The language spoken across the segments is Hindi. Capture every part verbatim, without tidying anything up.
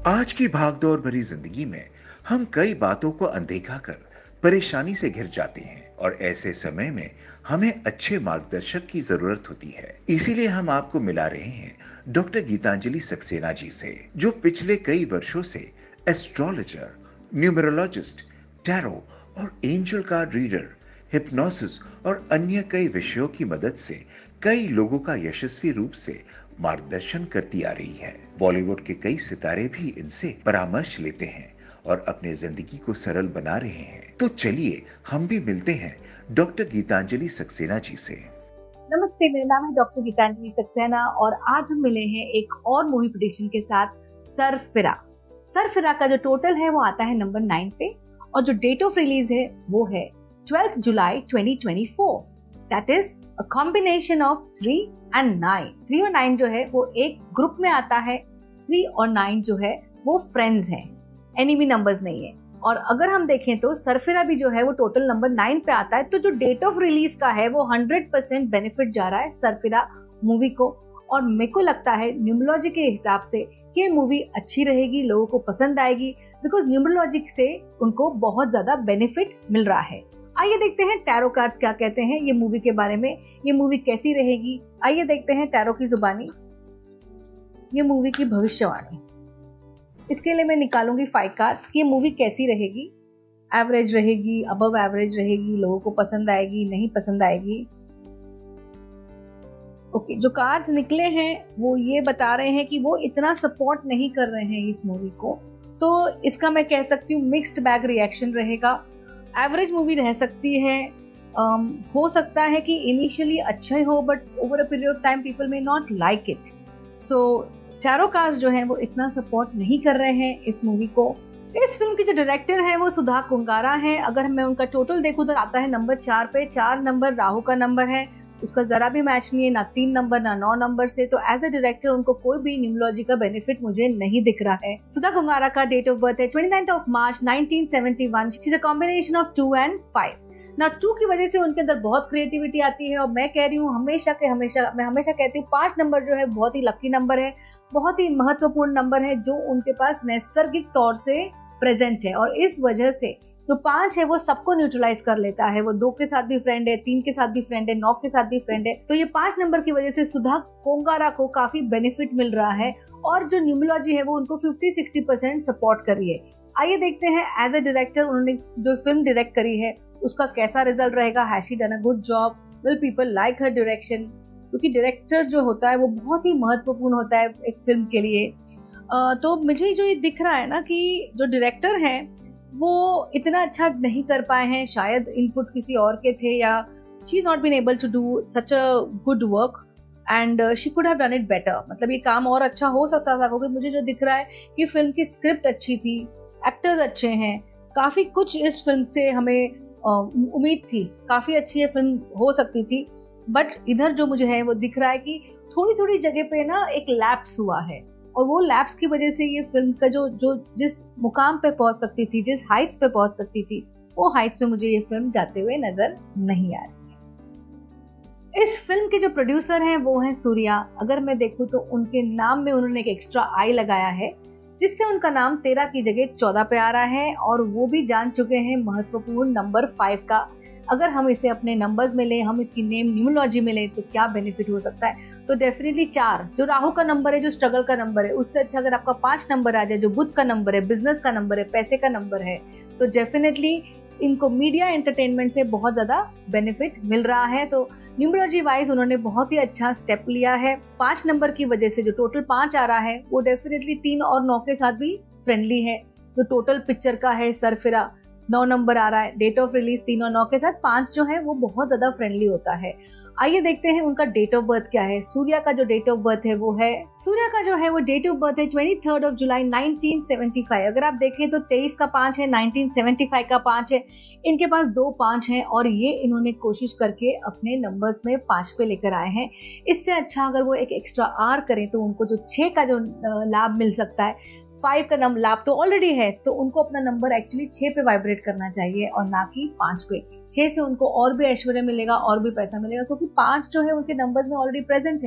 आज की भागदौड़ भरी जिंदगी में हम कई बातों को अनदेखा कर परेशानी से घिर जाते हैं और ऐसे समय में हमें अच्छे मार्गदर्शक की जरूरत होती है। इसीलिए हम आपको मिला रहे हैं डॉक्टर गीतांजलि सक्सेना जी से, जो पिछले कई वर्षों से एस्ट्रोलॉजर, न्यूमरोलॉजिस्ट, टैरो और एंजल कार्ड रीडर, हिप्नोसिस और अन्य कई विषयों की मदद से कई लोगों का यशस्वी रूप से मार्गदर्शन करती आ रही है। बॉलीवुड के कई सितारे भी इनसे परामर्श लेते हैं और अपने जिंदगी को सरल बना रहे हैं। तो चलिए हम भी मिलते हैं डॉक्टर गीतांजलि सक्सेना जी से। नमस्ते, मेरा नाम है डॉक्टर गीतांजलि सक्सेना और आज हम मिले हैं एक और मूवी प्रेडिक्शन के साथ, सरफिरा। सरफिरा का जो टोटल है वो आता है नंबर नाइन पे और जो डेट ऑफ रिलीज है वो है twelfth July twenty twenty four. That is a combination of three and nine. Three और नाइन जो है वो एक ग्रुप में आता है। थ्री और नाइन जो है वो फ्रेंड्स हैं, एनिमी नंबर्स नहीं है। और अगर हम देखें तो सरफिरा भी जो है वो टोटल नंबर नाइन पे आता है। तो जो डेट ऑफ रिलीज का है वो हंड्रेड परसेंट बेनिफिट जा रहा है सरफिरा मूवी को। और मेरे को लगता है न्यूमरोलॉजी के हिसाब से ये मूवी अच्छी रहेगी, लोगों को पसंद आएगी, बिकॉज न्यूमरोलॉजी से उनको बहुत ज्यादा बेनिफिट मिल रहा है। आइए देखते हैं टैरो कार्ड्स क्या कहते हैं ये मूवी के बारे में, ये मूवी कैसी रहेगी। आइए देखते हैं टैरो की जुबानी, ये मूवी की भविष्यवाणी। इसके लिए मैं निकालूंगी फाइव कार्ड्स कि ये मूवी कैसी रहेगी। एवरेज रहेगी, अबव एवरेज रहेगी, लोगों को पसंद आएगी, नहीं पसंद आएगी। ओके, जो कार्ड्स निकले हैं वो ये बता रहे हैं कि वो इतना सपोर्ट नहीं कर रहे हैं इस मूवी को। तो इसका मैं कह सकती हूँ मिक्स्ड बैग रिएक्शन रहेगा। एवरेज मूवी रह सकती है। um, हो सकता है कि इनिशियली अच्छा ही हो but over a period of time people may not like it. So tarot cards जो हैं वो इतना सपोर्ट नहीं कर रहे हैं इस मूवी को। इस फिल्म के जो डायरेक्टर है वो सुधा कुंगारा है। अगर मैं उनका टोटल देखूं तो आता है नंबर चार पे। चार नंबर राहु का नंबर है, उसका जरा भी मैच नहीं है, ना तीन नंबर ना नौ नंबर से। तो एज अ डायरेक्टर उनको कोई भी न्यूमरोलॉजी का बेनिफिट मुझे नहीं दिख रहा है। सुधा कुंगारा का डेट ऑफ बर्थ है twenty ninth of March nineteen seventy one. She is a combination of two and five. ना टू की वजह से उनके अंदर बहुत क्रिएटिविटी आती है और मैं कह रही हूँ हमेशा के हमेशा मैं हमेशा कहती हूँ पांच नंबर जो है बहुत ही लकी नंबर है, बहुत ही महत्वपूर्ण नंबर है जो उनके पास नैसर्गिक तौर से प्रेजेंट है। और इस वजह से जो पांच है वो सबको न्यूट्रलाइज कर लेता है। वो दो के साथ भी फ्रेंड है, तीन के साथ भी फ्रेंड है, नौ के साथ भी फ्रेंड है। तो ये पांच नंबर की वजह से सुधा कोंगारा को काफी बेनिफिट मिल रहा है और जो न्यूमरोलॉजी है वो उनको फिफ्टी सिक्सटी परसेंट सपोर्ट कर रही है। आइए देखते हैं एज ए डायरेक्टर उन्होंने जो फिल्म डायरेक्ट करी है उसका कैसा रिजल्ट रहेगा। Has she done a good job, will people like her direction, क्योंकि डायरेक्टर जो होता है वो बहुत ही महत्वपूर्ण होता है एक फिल्म के लिए। uh, तो मुझे जो ये दिख रहा है ना कि जो डायरेक्टर है वो इतना अच्छा नहीं कर पाए हैं, शायद इनपुट्स किसी और के थे या she is not been able to do such a good work and she could have done it better. मतलब ये काम और अच्छा हो सकता था, क्योंकि मुझे जो दिख रहा है कि फिल्म की स्क्रिप्ट अच्छी थी, एक्टर्स अच्छे हैं, काफी कुछ इस फिल्म से हमें उम्मीद थी, काफी अच्छी ये फिल्म हो सकती थी। बट इधर जो मुझे है वो दिख रहा है कि थोड़ी थोड़ी जगह पे ना एक लैप्स हुआ है और वो लैप्स की वजह से ये फिल्म का जो जो जिस मुकाम पे पहुंच सकती थी, जिस हाइट्स पे पहुंच सकती थी, वो हाइट्स पे मुझे ये फिल्म जाते हुए नजर नहीं आ रही है। इस फिल्म के जो प्रोड्यूसर हैं वो हैं सूर्या। अगर मैं देखूं तो उनके नाम में उन्होंने एक एक्स्ट्रा आई लगाया है जिससे उनका नाम तेरह की जगह चौदह पे आ रहा है और वो भी जान चुके हैं महत्वपूर्ण नंबर फाइव का। अगर हम इसे अपने नंबर्स में लें, हम इसकी नेम न्यूमरोलॉजी में लें तो क्या बेनिफिट हो सकता है। तो डेफिनेटली चार जो राहु का नंबर है, जो स्ट्रगल का नंबर है, उससे अच्छा अगर आपका पांच नंबर आ जाए जो बुध का नंबर है, बिजनेस का नंबर है, पैसे का नंबर है, तो डेफिनेटली इनको मीडिया एंटरटेनमेंट से बहुत ज्यादा बेनिफिट मिल रहा है। तो न्यूमरोलॉजी वाइज उन्होंने बहुत ही अच्छा स्टेप लिया है। पांच नंबर की वजह से जो टोटल पांच आ रहा है वो डेफिनेटली तीन और नौ के साथ भी फ्रेंडली है। जो टोटल पिक्चर का है सरफिरा, नौ नंबर आ रहा है, डेट ऑफ रिलीज तीन और नौ के साथ पांच जो है वो बहुत ज्यादा फ्रेंडली होता है। आइए देखते हैं उनका डेट ऑफ बर्थ क्या है। सूर्या का जो डेट ऑफ बर्थ है वो है सूर्या का जो है वो डेट ऑफ बर्थ है twenty third of July nineteen seventy five. अगर आप देखें तो तेईस का पांच है, नाइनटीन सेवेंटी फाइव का पांच है। इनके पास दो पांच है और ये इन्होंने कोशिश करके अपने नंबर्स में पांच पे लेकर आए हैं। इससे अच्छा अगर वो एक एक्स्ट्रा आर करें तो उनको जो छह का जो लाभ मिल सकता है, फाइव का नंबर लाभ तो ऑलरेडी है, तो उनको अपना नंबर एक्चुअली छह पे वाइब्रेट करना चाहिए और ना कि पांच पे। छह से उनको और भी ऐश्वर्य मिलेगा और भी पैसा मिलेगा, क्योंकि पांच जो है उनके नंबर्स में ऑलरेडी प्रेजेंट है।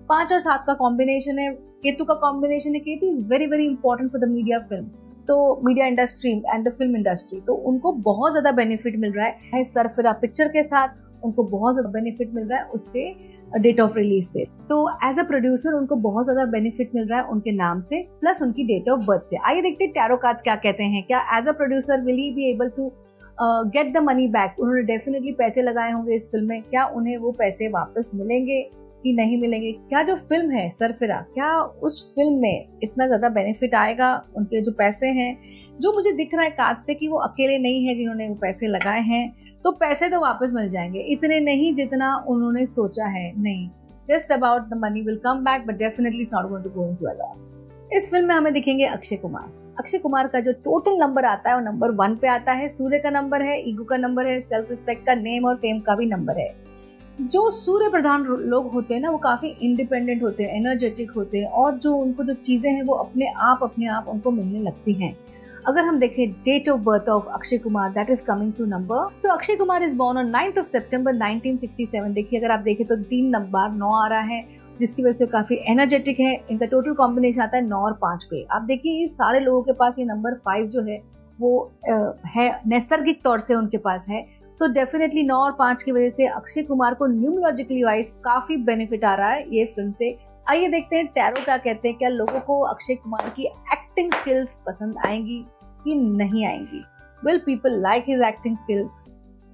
पांच और सात का कॉम्बिनेशन है, केतु का कॉम्बिनेशन है। Ketu is very very important for the media film, तो media industry and the film industry, तो उनको बहुत ज्यादा बेनिफिट मिल रहा है सरफिरा पिक्चर के साथ, उनको बहुत ज्यादा बेनिफिट मिल रहा है उसके डेट ऑफ रिलीज से। तो एज अ प्रोड्यूसर उनको बहुत ज्यादा बेनिफिट मिल रहा है उनके नाम से प्लस उनकी डेट ऑफ बर्थ से। आइए देखते हैं टैरो कार्ड्स क्या कहते हैं। क्या as a producer will he be able to get the money back? उन्होंने डेफिनेटली पैसे लगाए होंगे इस फिल्म में, क्या उन्हें वो पैसे वापस मिलेंगे कि नहीं मिलेंगे? क्या जो फिल्म है सरफिरा, क्या उस फिल्म में इतना ज्यादा बेनिफिट आएगा? उनके जो पैसे हैं, जो मुझे दिख रहा है कार्ड से कि वो अकेले नहीं है जिन्होंने वो पैसे लगाए हैं, तो पैसे तो वापस मिल जाएंगे, इतने नहीं जितना उन्होंने सोचा है। नहीं, just about the money will come back but definitely it's not going to go into a loss. इस फिल्म में हमें दिखेंगे अक्षय कुमार। अक्षय कुमार का जो टोटल नंबर आता है वो नंबर वन पे आता है। सूर्य का नंबर है, ईगो का नंबर है, सेल्फ रिस्पेक्ट का, नेम और फेम का भी नंबर है। जो सूर्य प्रधान लोग होते हैं ना, वो काफी इंडिपेंडेंट होते हैं, एनर्जेटिक होते हैं, और जो उनको जो चीजें हैं वो अपने आप अपने आप उनको मिलने लगती हैं। अगर हम देखें date of birth of Akshay Kumar, that is coming to number, so Akshay Kumar is born on ninth of September nineteen sixty seven. देखिए अगर आप देखें तो तीन नंबर नौ आ रहा है, जिसकी वजह से काफी एनर्जेटिक है। इनका टोटल कॉम्बिनेशन आता है नौ और पांच पे। आप देखिए ये सारे लोगों के पास ये नंबर फाइव जो है वो आ, है नैसर्गिक तौर से उनके पास है। तो डेफिनेटली नौ और पांच की वजह से अक्षय कुमार को न्यूमरोलॉजिकली वाइज काफी बेनिफिट आ रहा है ये फिल्म से। आइए देखते हैं टैरो क्या कहते हैं। क्या लोगों को अक्षय कुमार की एक्टिंग स्किल्स पसंद आएंगी कि नहीं आएंगी? Will people like his acting skills?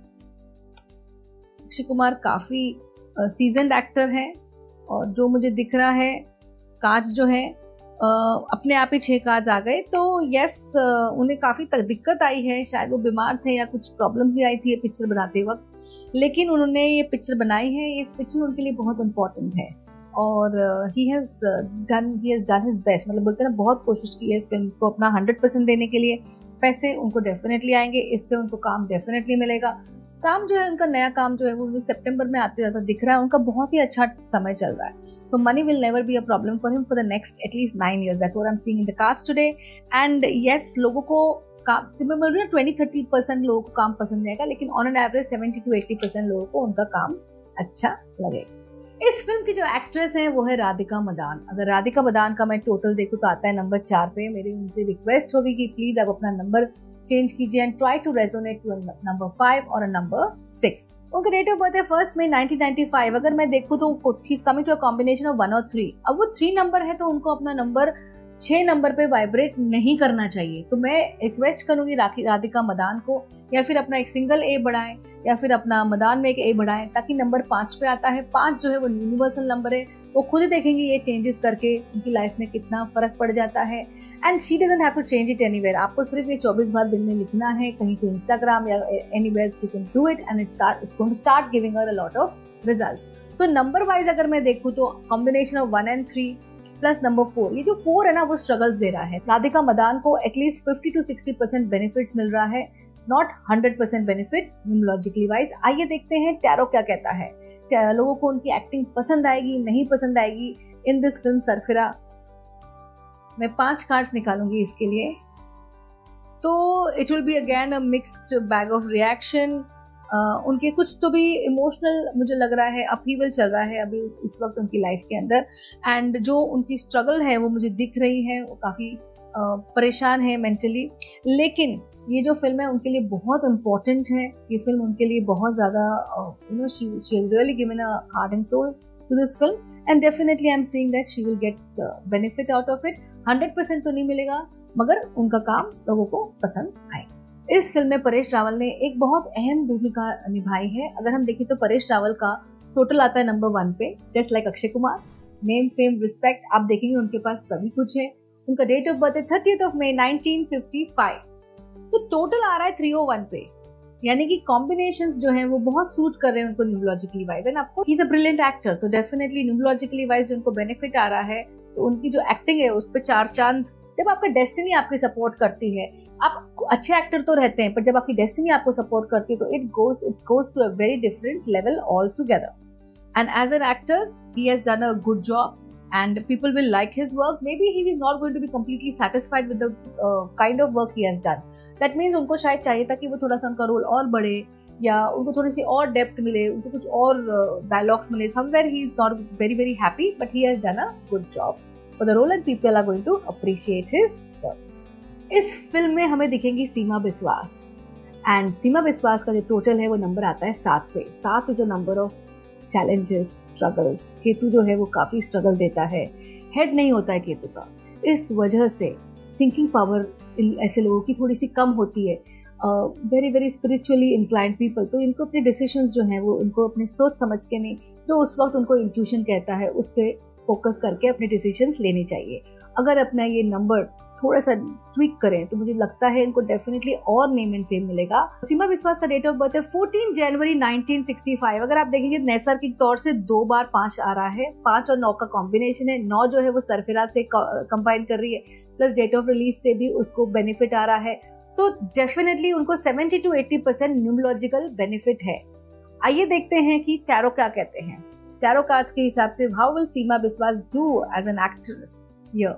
Akshay Kumar काफी सीजन्ड एक्टर है, और जो मुझे दिख रहा है काज जो है Uh, अपने आप ही छह काज आ गए, तो यस uh, उन्हें काफी तक दिक्कत आई है, शायद वो बीमार थे या कुछ प्रॉब्लम्स भी आई थी ये पिक्चर बनाते वक्त, लेकिन उन्होंने ये पिक्चर बनाई है। ये पिक्चर उनके लिए बहुत इम्पोर्टेंट है और he has done he has done his best, मतलब बोलते हैं ना, बहुत कोशिश की है फिल्म को अपना हंड्रेड परसेंट देने के लिए। पैसे उनको डेफिनेटली आएंगे, इससे उनको काम डेफिनेटली मिलेगा। काम जो है उनका नया काम जो है वो मुझे सितंबर में आते जाता दिख रहा है, उनका बहुत ही अच्छा समय चल रहा है। So money will never be a problem for him for the next at least nine years, that's what I am seeing in the cards today. And yes, लोगों को काम, मैं बोल रही हूँ ट्वेंटी थर्टी परसेंट लोगों को काम पसंद आएगा, लेकिन on an average seventy two eighty percent लोगों को उनका काम अच्छा लगेगा। इस फिल्म की जो एक्ट्रेस है वो है राधिका मदान। अगर राधिका मदान का मैं टोटल देखूँ तो आता है नंबर चार पे। मेरी उनसे रिक्वेस्ट होगी कि प्लीज आप अपना नंबर चेंज कीजिए and try to resonate to number five और नंबर सिक्स। उनका डेट ऑफ बर्थ है first May nineteen ninety five. अगर मैं देखूँ तो she is coming to a combination of one और थ्री। अब वो थ्री नंबर है तो उनको अपना नंबर छह नंबर पे वाइब्रेट नहीं करना चाहिए। तो मैं रिक्वेस्ट करूंगी राधिका मदान को, या फिर अपना एक सिंगल ए बढ़ाएं या फिर अपना मदान में एक ए बढ़ाएं, ताकि नंबर पांच पे आता है। पांच जो है वो यूनिवर्सल नंबर है, वो खुद ही देखेंगे ये चेंजेस करके उनकी लाइफ में कितना फर्क पड़ जाता है। And she doesn't have to change it anywhere. आपको सिर्फ ये चौबीस बार दिन में लिखना है, कहीं पे इंस्टाग्राम या anywhere she can do it and it start it's going to start giving her a lot of results. तो नंबर वाइज अगर मैं देखूँ तो combination of one and three plus number four, ये जो फोर है ना वो स्ट्रगल्स दे रहा है। राधिका मदान को at least fifty to sixty percent benefits मिल रहा है, not hundred percent benefit numerologically wise. आइए देखते हैं टैरो क्या कहता है। लोगों को उनकी एक्टिंग पसंद आएगी नहीं पसंद आएगी इन दिस फिल्म सरफिरा। मैं पांच कार्ड्स निकालूंगी इसके लिए, तो it will be again a mixed bag of reaction. Uh, उनके कुछ तो भी इमोशनल मुझे लग रहा है अपहीवल चल रहा है अभी इस वक्त उनकी लाइफ के अंदर, एंड जो उनकी स्ट्रगल है वो मुझे दिख रही है, वो काफ़ी uh, परेशान है मेंटली। लेकिन ये जो फिल्म है उनके लिए बहुत इम्पोर्टेंट है। ये फिल्म उनके लिए बहुत ज़्यादा you know she she has really given a heart and soul to this film, and definitely I am seeing that she will get benefit out of it. Hundred percent तो नहीं मिलेगा, मगर उनका काम लोगों को पसंद आएगा। इस फिल्म में परेश रावल ने एक बहुत अहम भूमिका निभाई है। अगर हम देखें तो परेश रावल का टोटल आता है नंबर वन पे, just like Akshay Kumar. Name fame respect आप देखेंगे उनके पास सभी कुछ है। उनका डेट ऑफ बर्थ है thirtieth of May nineteen fifty five. तो टोटल आ रहा है थ्री ओ वन पे, यानी कि कॉम्बिनेशंस जो हैं वो बहुत सूट कर रहे हैं उनको न्यूमरोलॉजिकली वाइज। एंड आपको he is a brilliant actor, तो डेफिनेटली न्यूमरोलॉजिकली वाइज जो उनको बेनिफिट आ रहा है, तो उनकी जो एक्टिंग है उस पर चार चांद। जब आपका डेस्टिनी आपकी सपोर्ट करती है, आप अच्छे एक्टर तो रहते हैं, पर जब आपकी डेस्टिनी आपको सपोर्ट करती है तो it goes it goes to a very different level all together. And as an actor he has done a good job and people will like his work. Maybe he is not going to be completely satisfied with the uh, kind of work he has done. That means उनको शायद चाहिए था कि वो थोड़ा सा उनका रोल और बढ़े, या उनको थोड़ी सी और डेप्थ मिले, उनको कुछ और डायलॉग्स मिले, somewhere he is not very very happy but he has done a good job for the role and people are going to appreciate his work. इस फिल्म में हमें दिखेंगी सीमा बिस्वास एंड सीमा बिस्वास का जो टोटल है वो नंबर आता है सात पे। सात is a number of challenges, struggles. Ketu जो है वो काफी स्ट्रगल देता है, हेड नहीं होता है केतु का। इस वजह से थिंकिंग पावर ऐसे लोगों की थोड़ी सी कम होती है, very very spiritually inclined people. तो इनको अपने डिसीजंस जो हैं वो इनको अपने सोच समझ के नहीं, जो उस वक्त उनको इंट्यूशन कहता है उस पर फोकस करके अपने डिसीजंस लेने चाहिए। अगर अपना ये नंबर थोड़ा सा ट्विक करें तो मुझे लगता है इनको डेफिनेटली और नेम एंड फेम मिलेगा। सीमा बिस्वास का डेट ऑफ बर्थ है चौदह जनवरी नाइनटीन सिक्सटी फाइव। अगर आप देखेंगे नैसर्गिक तौर से दो बार पांच आ रहा है, पांच और नौ का कॉम्बिनेशन है। नौ जो है वो सरफिरा से कंबाइन कर रही है, प्लस डेट ऑफ रिलीज से भी उसको बेनिफिट आ रहा है। तो डेफिनेटली उनको seventy two eighty percent numerological benefit है। आइए देखते हैं कि टैरो क्या कहते हैं। टैरो कार्ड्स के हिसाब से how will Seema Biswas do as an actress here.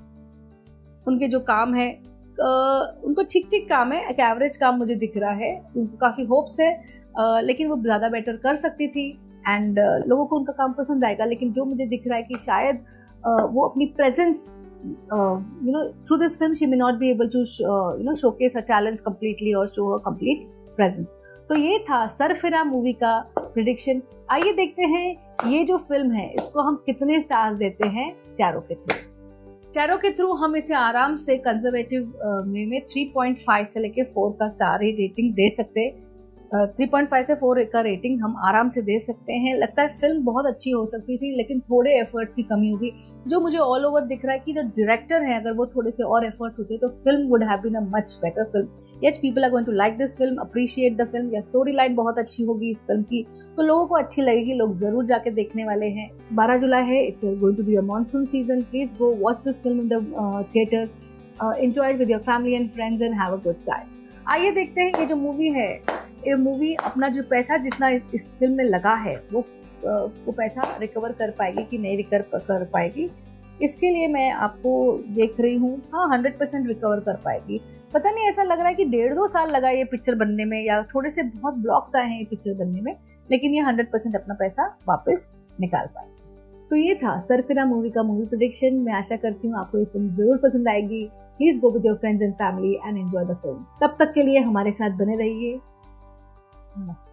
उनके जो काम है आ, उनको ठीक ठीक काम है, एक एवरेज काम मुझे दिख रहा है। उनको काफी होप्स है, आ, लेकिन वो ज्यादा बेटर कर सकती थी एंड लोगों को उनका काम पसंद आएगा। लेकिन जो मुझे दिख रहा है कि शायद आ, वो अपनी presence you know through this film she may not be able to you know showcase her talents completely और शो हर कंप्लीट प्रेजेंस। तो ये था सरफिरा मूवी का प्रेडिक्शन। आइए देखते हैं ये जो फिल्म है इसको हम कितने स्टार्स देते हैं टैरो के थ्रू। टैरो के थ्रू हम इसे आराम से कंजर्वेटिव वे में थ्री पॉइंट फाइव से लेके फोर का स्टार रेटिंग दे सकते। थ्री पॉइंट फाइव से फोर का रेटिंग हम आराम से दे सकते हैं। लगता है फिल्म बहुत अच्छी हो सकती थी लेकिन थोड़े एफर्ट्स की कमी होगी। जो मुझे ऑल ओवर दिख रहा है कि जो डायरेक्टर है अगर वो थोड़े से और एफर्ट्स होते तो film would have been a much better film. Yet people are going to like this film, appreciate the film. या स्टोरी लाइन बहुत अच्छी होगी इस फिल्म की तो लोगों को अच्छी लगेगी, लोग जरूर जाके देखने वाले हैं। बारह जुलाई है, it's going to be a monsoon season. Please go watch this film in the theatres, enjoy it with your family and friends and have a good time. आइए देखते हैं ये जो मूवी है, ये मूवी अपना जो पैसा जितना इस फिल्म में लगा है वो वो पैसा रिकवर कर पाएगी कि नहीं रिकवर कर पाएगी। इसके लिए मैं आपको देख रही हूँ, हाँ हंड्रेड परसेंट रिकवर कर पाएगी। पता नहीं, ऐसा लग रहा है कि डेढ़ दो साल लगा ये पिक्चर बनने में या थोड़े से बहुत ब्लॉक्स आए हैं ये पिक्चर बनने में, लेकिन ये हंड्रेड परसेंट अपना पैसा वापस निकाल पाएगी। तो ये था सरफिरा मूवी का मूवी प्रेडिक्शन। मैं आशा करती हूँ आपको ये फिल्म जरूर पसंद आएगी। Please go with your friends and family and enjoy the film. तब तक के लिए हमारे साथ बने रहिए। नमस्ते।